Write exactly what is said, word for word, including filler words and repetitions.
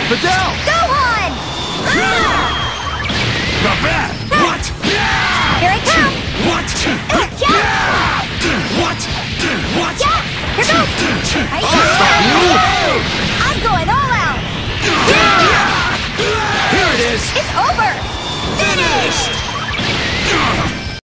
Videl! Gohan! Not bad! What? Here I come! What? Yeah! What? What? Yeah! Here goes! Right here! I'm going all out! Here it is! It's over! Finished!